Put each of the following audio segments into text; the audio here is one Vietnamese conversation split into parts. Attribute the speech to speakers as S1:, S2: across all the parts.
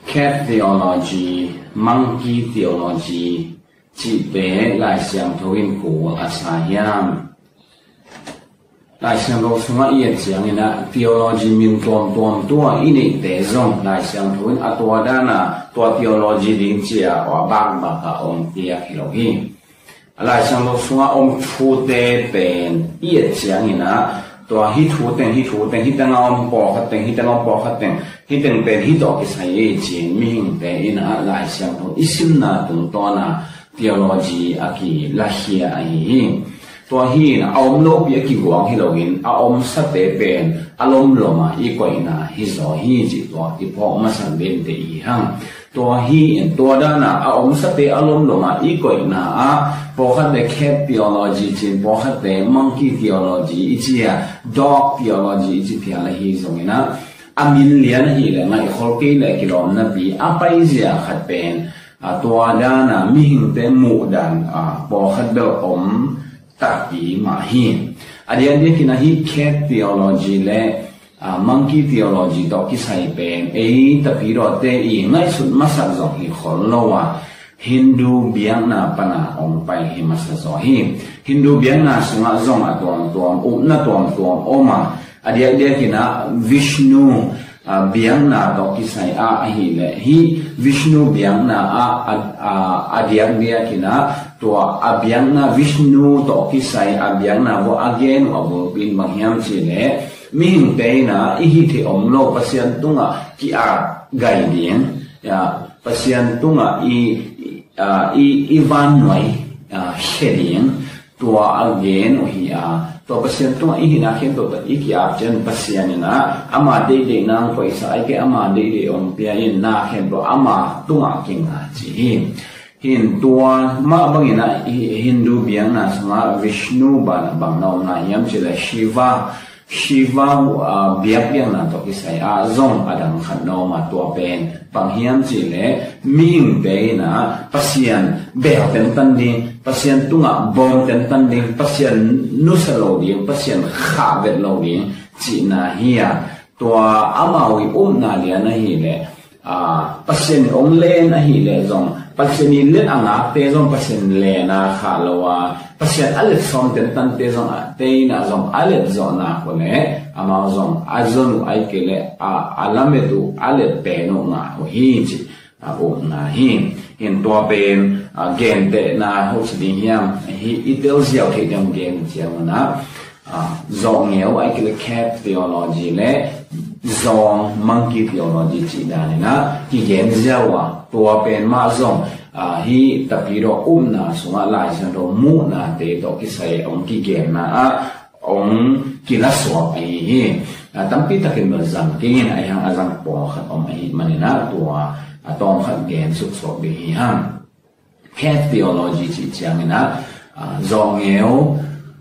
S1: cat theology monkey theology chỉ bé lại xem thôi của asayam lại xem đâu xung quanh yên chẳng na theology min tuam tua ini te zong lại xem thôi atua dana tua theology din chia ở bang mà cả ông tia kilogi lại xem đâu xung quanh ông thu te pen yên chẳng na tua hit thu ten hit ông bỏ khát ten hit pen hit đó cái sai chuyện mình te ina lại xem thôi isim na tung to na theology aki lahia ai tua hi na om lo bi ki wang hi login a om sa te pen alom loma i ko ina hi zo hi ji to ti po ma san den te i hang tua hi en tua da na a om sa te alom loma i ko ina a po khat de cat theology chin po khat de monkey theology i chi a dog theology i chi phia la hi zo ina amin lian hi le ngai khol ke le ki rom na bi a pai zia khat pen tua da na mi hing te mu dan po khat de om tapi mahin adian dia kina hi cat theology le monkey theology to ki sai pen tapi ro te I ngai sun masak zo hi kholowa Hindu biang na pana ong pai hi masa zo hi Hindu biang na sunga zong tuam na tuam oma adian dia kina Vishnu biang na to ki sai hi le hi Vishnu biang na adian dia kina tua abiang na Vishnu to ki sai abiang na wo again wo bin manghyam chi le mi hing te na I hi the om lo pasian tunga ki gai ding ya pasian tunga I van noi heading tua again hi to pasian tunga I na khen to ta I ki chen pasian na ama de na ko isa ai ke ama de om pia in na khen to ama tunga king chi hin tua ma bangina Hindu biang na sama Vishnu bang na na yam chila Shiva biak biang na to kisai zong adang khat no ma tua pen pang hiam chile ming be na pasian bel ten tan ding pasian tunga bom ten tan ding pasian nusalo ding pasian kha vet lo ding chi na hia tua amawi na lia na hi le pasian ong le na hi le zong pasian ni le anga te zong pasian le na kha lowa pasian alet som ten tan te zong te na zong alet zo na ko le ama zong azon ai ke le alametu alet pe no na hi chi na hi hin to pen gen te na ho chi hiam hi itel ziao the dam gen chiao na zong ngeu ai ke le cat theology le zong monkey theology chi da na ki gen ziao tua pen ma zong hi tapiro na sunga lai san ro mu na te to ki sai ong ki gen na ong ki la so ai hi tampi takin ba zam ki na ai hang azang po khat om ai manina tua atong khat gen suk so be hi han cat theology chi chang na zong eo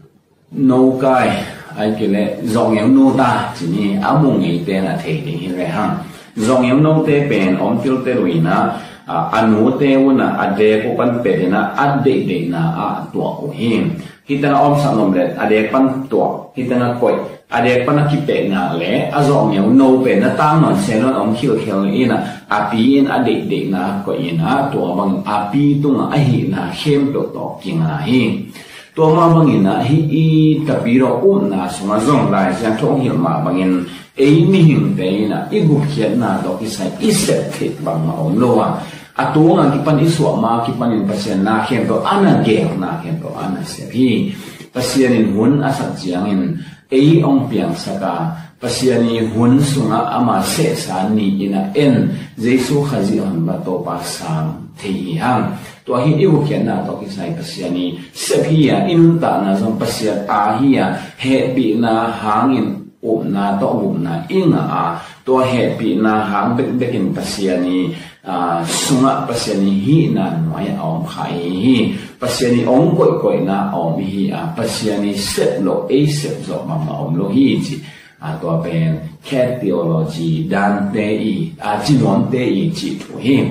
S1: no kai ai ki le zong eo no ta chi ni amung ei te na the ni hi re hang zong eo no te pen om til te ruina anu te una ade ko pan pe na ade de na tua ko him hitana om sa nom le ade pan tua hitana koi ade pan ki pe na le azong eu no pe na tang non se non om khil ina api in ade de na ko ina tua bang api tunga ahi na hem to to kinga hi tua ma bang ina hi I tapiro na suma zong lai jan thong hil ma bangin mi hing te na igu khian na do ki sai iset thit bang ma om lowa atunga ki pan iswa ma ki panin pasien na khem to ana ger na khem to ana se hi pasienin hun asak chiang in ong piang saka pasiani hun sunga ama se sa ni ina en jesu khazi on ba to pa sam thei hang to hi igu khian na to ki sai pasiani se phia in ta na zong pasiat hiya he bi na hangin na to na inga to happy na hang bekin pasiani sunga pasiani hi na mai om khai hi pasiani ong koi na om hi pasiani set lo set zo mama om lo hi chi to pen cat theology dan te I jinom te I chi tu hi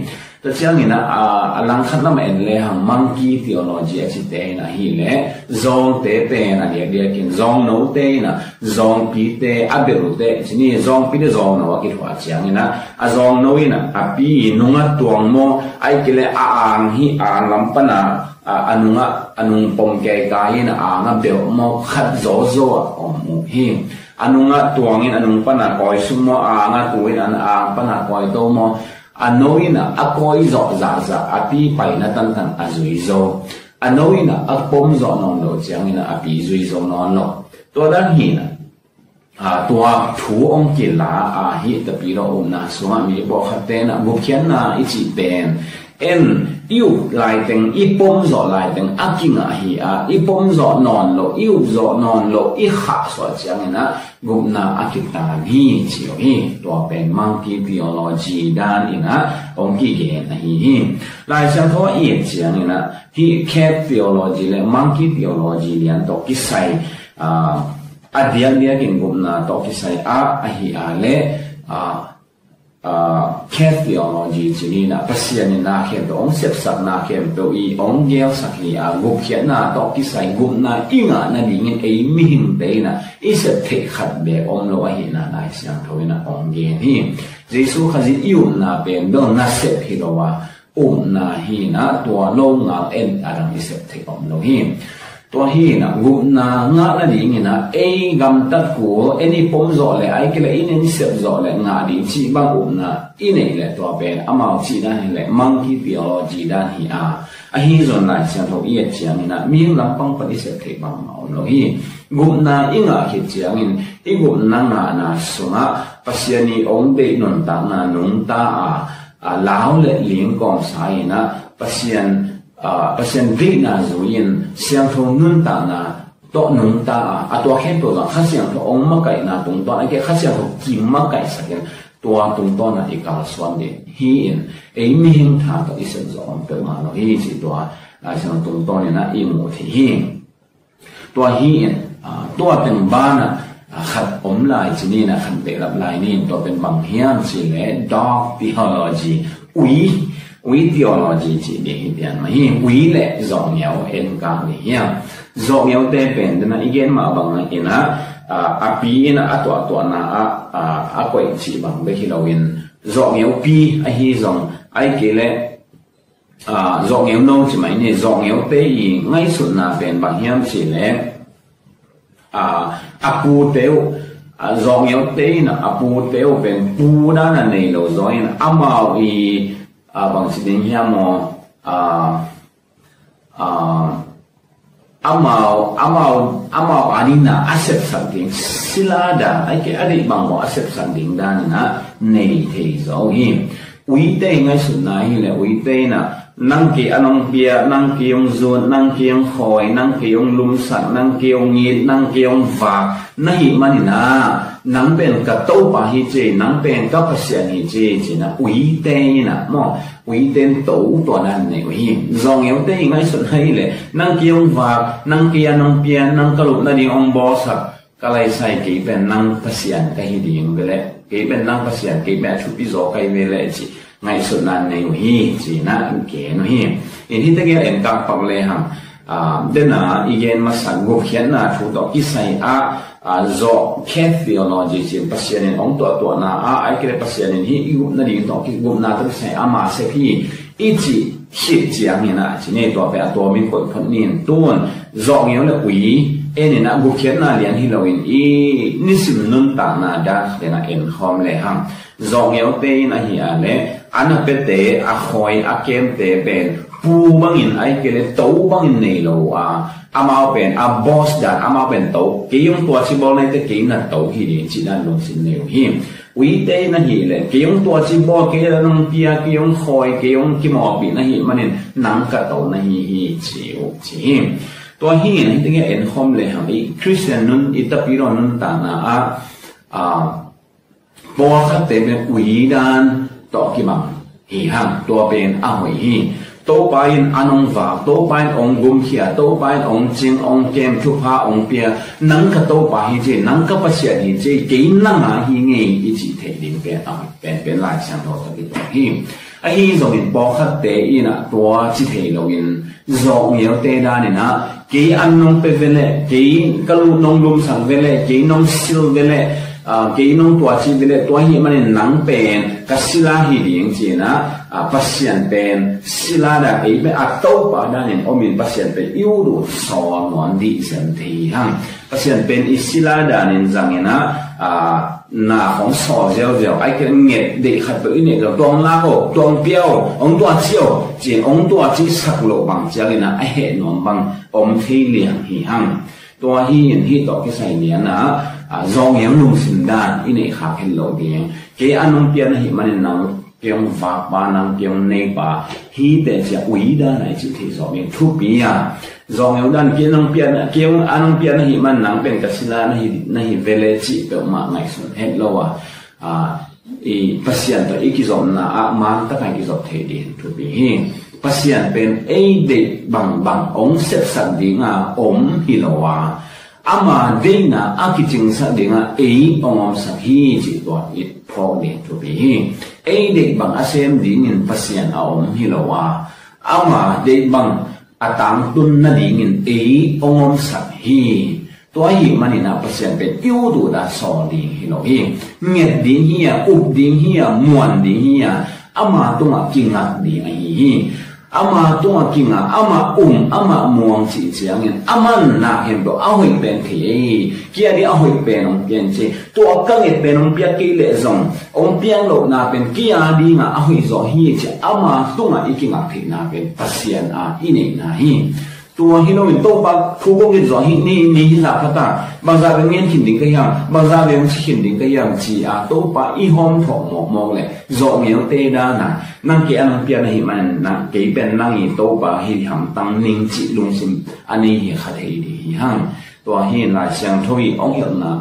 S1: แต่เจ้านี่นะลังคัดน้ำเอ็นเลยหังมังกี้ theology สิเตนะฮีเล่จงเตนะเดียกินจงโนเตนะจงปีเตอเบรุเตสินี่จงปีเตจงโนกิหัวเจ้านี่นะจงโนอินะปีนุ่งตัวงโมไอ้กิเลอ่างฮีอ่างลำปนาanung pom ke kain anga bel mo khat zo zo mu hi anunga tuangin anung pana koi sumo anga tuin an ang pana koi to mo anoina akoi zo za za api pai na tan tan azui zo anoina akpom zo non lo chiangina api zui zo non lo to dan hi na tua thu ong ki la hi ta pi ro na sunga mi bo khatte na bu khian na ichi ben en yêu lại từng ipom zo lại từng akinga hi ipom zo non lo yêu zo non lo I kha so chiang na gumna akita hi chi hi to pen monkey theology dan ina ong ki ge na hi lai sang tho I chiang na hi cat theology le monkey theology lian to ki sai adian dia kin gumna to ki sai hi le cat theology chini na pasian na khem to ong sep sak na khem to I ong gel sak hi gup khian na to ki sai gup na inga na ding ei mi hin te na I se the khat be om lo hi na lai siang thoina ong ge hi jesu khazi ium na pen do na sep hi lo wa na hi na to lo nga en arang I sep the om lo hi to hi na gup na nga na ding na ei gam tat ku any pom zo le ai ke le in ni sep zo le nga di chi bang na in le to ben amao chi na le monkey theology dan hi a hi zon na siang tho I chiang na mi lam pang pa I sep the bang ma lo hi gup na inga hi chiang in I gup na nga na sunga pasiani ong de non ta na nung ta lao le ling kong sai na pasian di na zuin siang tho nun ta na to nung ta to khen to la kha siang tho ong ma kai na tung to ai ke kha siang tho kim ma kai saken tua tung to na I kal swan de hi in ei mi hin tha to I sen zo om pe ma lo hi chi tua siang tung to ni na I mu thi hi tua hi in tua pen ba na khat om lai chi ni na khan te lap lai ni to pen bang hiam chi le dog theology we theology chỉ để hiện tiền mà hiện we lệ dòng nhau en càng để hiang dòng nhau te pen na igen ma bang na ina api ina atwa na quậy chỉ bằng với khi đầu in dòng nhau pi hi dòng ai kể lệ dòng nhau nông chỉ mấy này dòng nhau te y ngay sụn na pen bằng hiam chỉ lệ apu teo dòng nhau te na apu teo pen pu da na nei lo doi na amao I bằng sự định hiam mo amao anina accept something silada ai ke ari bang mo accept something dan na nei thei zo hi ui te ngai su na hi le ui te na nang ki anong pia nang ki yong zun nang ki yong khoi nang ki yong lum sak nang ki yong ngit nang ki yong va nahi manina nang ben ka to pa hi che nang ben ka pasian hi che na ui te na mo ui ten to to nan ne hi zong yau te ngai su hai le nang ki yong va nang ki anong pia nang ka lup na ding ong bo sak ka lai sai ki ben nang pasian ka hi ding bele ki ben nang pasian ki ba chu pi zo kai vele chi ngay sự nan này hi chỉ na kể nó hi in hi tới cái em các bậc lệ ham đến là igen mà sáng gục hiện là chủ đạo cái sai do cat theology chỉ passion nên ông tua na ai cái passion nên hi gục na đi đó cái gục na tới sai mà sẽ hi ít chỉ hit chiang như na chỉ nên tua về tua mình còn phân niên tuôn do nhiều là quý en na gục hiện là liền hi lâu in nisim nun ta na da để na en hom lệ ham do nhiều te na hi ale ana pete a khoi a kem te ben pu bangin ai kele to bangin nei lo amao pen a boss da amao pen to ke yung tua si bol nei te ke na to hi ni chi na long sin neu hi wi te na hi le ke yung tua si bol ke la nong pia ke yung khoi ke yung ki mo bi na hi manin nang ka to na hi chi to hi ni te en hom le ha i Christian nun itapiro nun ta na bo kha te me wi dan to ki mang hi ham tua pen a hoi hi tô pain anong va tô pain ong gum khia tô pain ong ching ong kem thu pha ong pia nang ka tô pa hi je nang ka pasia hi je ke nang a hi nge i chi the lim pen lai sang tho ta ki to hi a hi zo in po khat te ina to chi the lo in zo ngel te da ni na ke an nong pe vele ke kalu nong lum sang vele ke nong sil vele ke nong tua chi vele to hi man nang pen ka sila hi ding chi na pasien pen sila da e be a to pa da nin omin pasien pe yu du so non di sem thi hang pasien pen i sila da nin zangena na khong so zeo zeo ai ke nge de khat pe ni lo tong la ko tong piao ong tua chiao jin ong tua chi sak lo bang chia na a he nom bang om thi liang hi hang tua hi yin hi to ke sai ni na zong yang lung sin dan ini kha khen lo ding ke anong pian hi man nang kiong va ba nang kiong ne ba hi te sia ui da nai chi thi so mi thu pi ya zong yang dan ke nong pian kiong anong pian hi man nang pen ka sila na hi vele chi pe ma ngai sun het lo wa i pasien to ikizom na a man ta kai ki zop the din thu pi hi pasien pen e de bang ong set san dinga om hi lo wa ama dina akiting sa dinga e ongom sa hi chi to it pro de to be e de bang asem ding in pasien a om hi lo wa ama de bang atang tun na ding in e ongom sa hi to hi manina pasien pe yu du da so ding hi lo hi nget ding hi up ding hi muan ding hi ama tunga kinga ding hi ama tunga kinga ama muang chi chiangin aman na hem do a hoi pen thi kia di a hoi pen ong pian che to ka nge pen ong pia ki le zong ong piang lo na pen kia di nga a hoi zo hi che ama tunga ikinga thi na pen pasien a ini na hi tua hi no min to pa thu ko nge zo hi ni la phata bang za ben ngen hin ding ka yang bang za ben chi hin ding ka yang chi a to pa i hom tho mo le zo ngel te da na nang ke an pia na hi man na ke pen nang i to pa hi ham tang ning chi lung sim ani hi kha thei di hang to hi la siang thoi ong hel na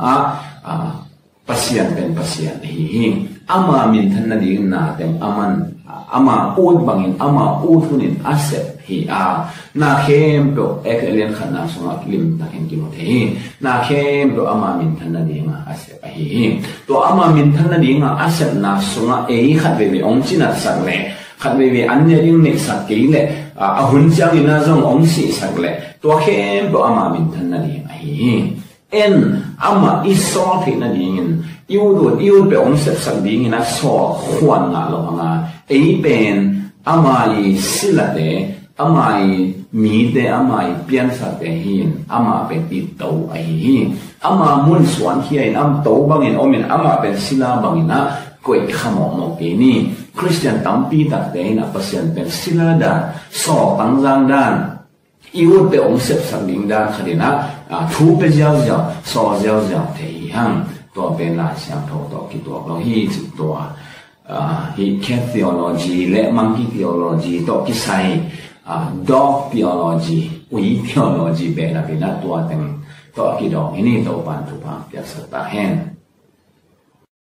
S1: pasien pen pasien hi ama min than na ding na tem ama ud bangin ama utunin asset hi na khem do eklen khana songa lim ta hen ki mothe na khem do ama min than na ding asset hi to ama min than na ding asset na songa e khat ve ong china sak le khat ve anya ding ne sak ke le a hun chang ina zong ong si sak le to khem do ama min than na ding hi en ama iso the na ding yêu be ong set sak ding ina so khwan nga lo nga e pen amai sila de amai mi de amai pian sa de hin ama pe ti to ai hi ama mun swan hi ai am to bangin omen ama pe sila bangina koi khamo mo ke ni Christian tampi ta de na pasien pe sila da so tang jang dan yêu be ong set sak ding dan khadina thu pe jiao jiao so jiao jiao te hang to pe la xiang tho to ki to lo hi chi to hi cat theology le monkey theology to ki sai dog theology we theology be la be na to teng to ki do ini to pan tu pa pya sa ta hen